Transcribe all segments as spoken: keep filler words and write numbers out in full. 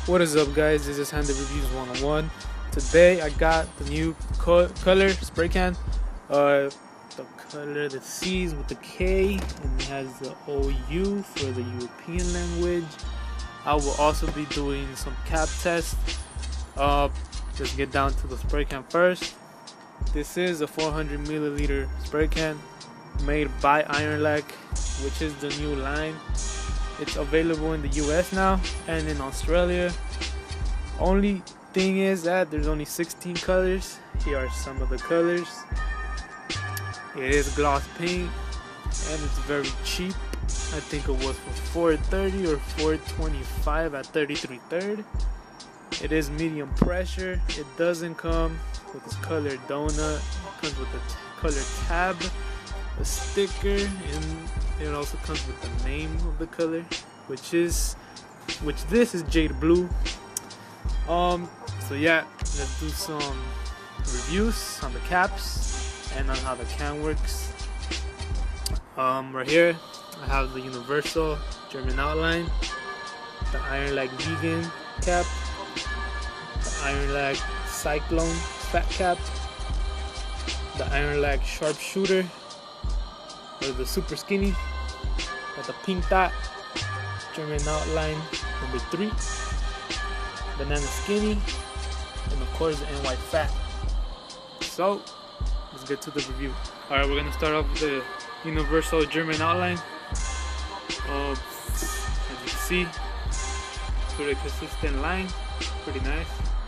What is up, guys? This is Handed Reviews one oh one. Today I got the new co Kolour spray can. Uh, the Kolour, the C's with the K, and it has the O U for the European language. I will also be doing some cap tests. Uh, let's get down to the spray can first. This is a four hundred milliliter spray can made by Iron Lac, which is the new line. It's available in the U S now and in Australia. Only thing is that there's only sixteen colors. Here are some of the colors. It is gloss paint and it's very cheap. I think it was for four thirty or four twenty-five at thirty-three third. It is medium pressure. It doesn't come with this colored donut. It comes with a color tab, a sticker, and it also comes with the name of the color, which is, which this is jade blue. Um, so yeah, let's do some reviews on the caps and on how the can works. Um, right here, I have the universal German outline, the Iron Lac vegan cap, the Iron Lac cyclone fat cap, the Iron Lac sharpshooter, or the super skinny, with the pink dot, German outline number three, banana skinny, and of course the N Y fat. So let's get to the review. Alright, we're gonna start off with the universal German outline. Uh, as you can see, pretty consistent line, pretty nice.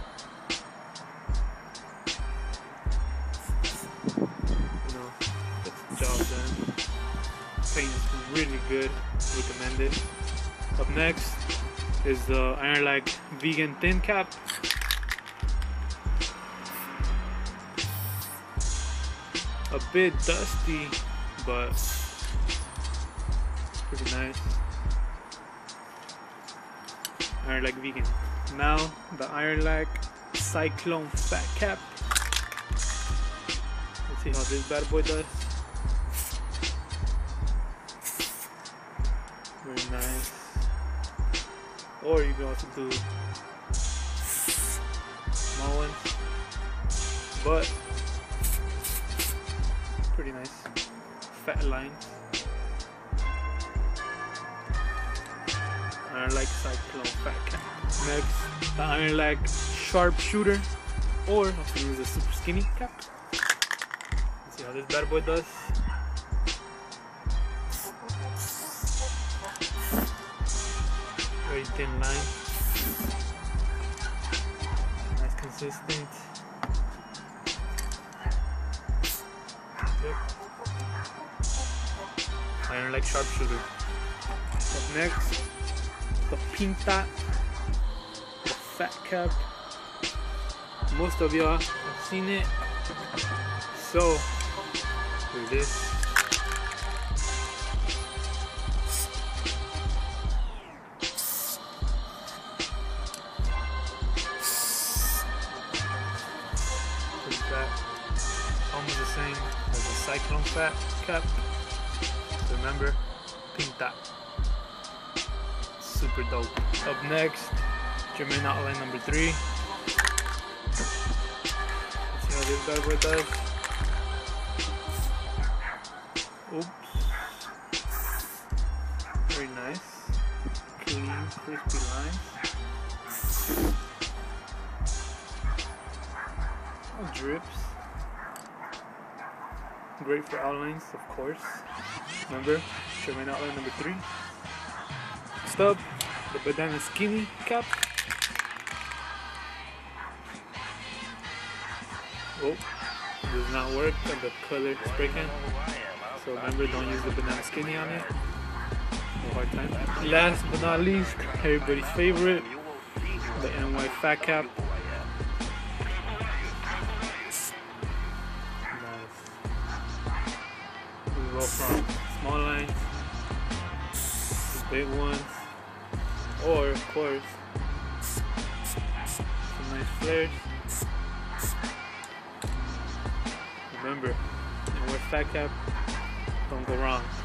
Job done. Paint is really good, recommend it. Up next is the Iron Lac vegan thin cap. A bit dusty, but pretty nice. Iron Lac vegan. Now the Iron Lac cyclone fat cap. Let's see how this bad boy does. Very nice. Or you can also do small ones, but pretty nice. Fat lines. Iron Lac cyclone fat cap. Next, the Iron Lac sharpshooter, or I can use a super skinny cap. Let's see how this bad boy does. Very thin line, nice consistent. Yep. Iron Lac sharpshooter. Up next, the pink dot, the fat cap. Most of y'all have seen it, so here it is. Almost the same as the cyclone fat cap. Remember, pink dot. Super dope. Up next, German outline number three. Let's see how this bad boy does. Oops. Very nice. Clean, crispy lines. Oh, drips. Great for outlines, of course. Remember, German outline number three. Stub, the banana skinny cap. Oh, does not work on the Kolour spray can. So remember, don't use the banana skinny on it. No hard time. Last but not least, everybody's favorite, the N Y fat cap. Go from small lines to big ones, or of course some nice flares. Remember, and with fat cap, don't go wrong.